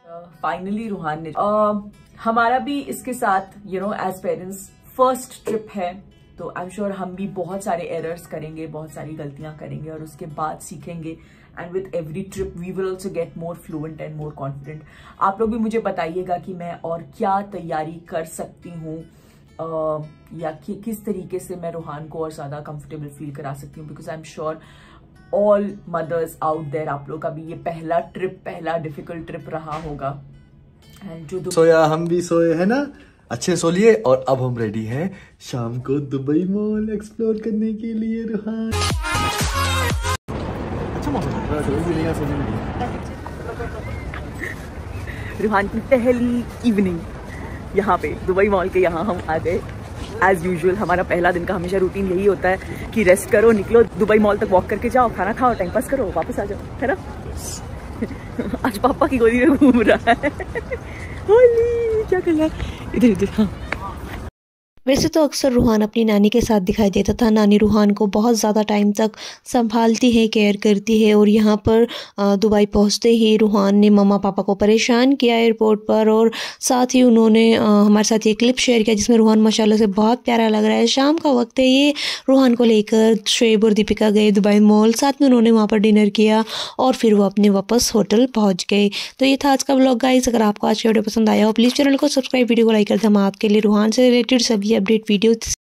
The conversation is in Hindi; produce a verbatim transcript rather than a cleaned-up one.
फाइनली रूहान ने uh, हमारा भी इसके साथ you know as parents first trip है, तो आई एम श्योर हम भी बहुत सारे एरर्स करेंगे, बहुत सारी गलतियां करेंगे और उसके बाद सीखेंगे। And with every trip we will also get more fluent and more confident. आप लोग भी मुझे बताइएगा कि मैं और क्या तैयारी कर सकती हूँ, uh, या कि, किस तरीके से मैं रूहान को और ज्यादा कंफर्टेबल फील करा सकती हूँ, because I am sure all mothers out there, आप लोग का भी ये पहला ट्रिप, पहला डिफिकल्ट ट्रिप रहा होगा। एंड जो सोया, हम भी सोए है ना, अच्छे सो लिए। और अब हम रेडी हैं शाम को दुबई मॉल एक्सप्लोर करने के लिए। रूहान अच्छा मौसम रूहान की पहली इवनिंग यहाँ पे दुबई मॉल के यहाँ हम आ गए। एज यूजुअल हमारा पहला दिन का हमेशा रूटीन यही होता है कि रेस्ट करो, निकलो दुबई मॉल तक वॉक करके जाओ, खाना खाओ, टाइम पास करो, वापस आ जाओ, है ना। आज पापा की गोदी में घूम रहा है। होली क्या कर रहा है, इधर इधर। हाँ, वैसे तो अक्सर रूहान अपनी नानी के साथ दिखाई देता था। नानी रूहान को बहुत ज़्यादा टाइम तक संभालती है, केयर करती है। और यहाँ पर दुबई पहुँचते ही रूहान ने मम्मा पापा को परेशान किया एयरपोर्ट पर, और साथ ही उन्होंने हमारे साथ ये क्लिप शेयर किया जिसमें रूहान माशाल्लाह से बहुत प्यारा लग रहा है। शाम का वक्त है, ये रूहान को लेकर शुएब और दीपिका गए दुबई मॉल, साथ में उन्होंने वहाँ पर डिनर किया और फिर वो अपने वापस होटल पहुँच गए। तो ये था आज का व्लॉग गाइस। अगर आपको आज की वीडियो पसंद आया हो प्लीज़ चैनल को सब्सक्राइब, वीडियो को लाइक कर दें। हम आपके लिए रूहान से रिलेटेड सभी अपडेट वीडियो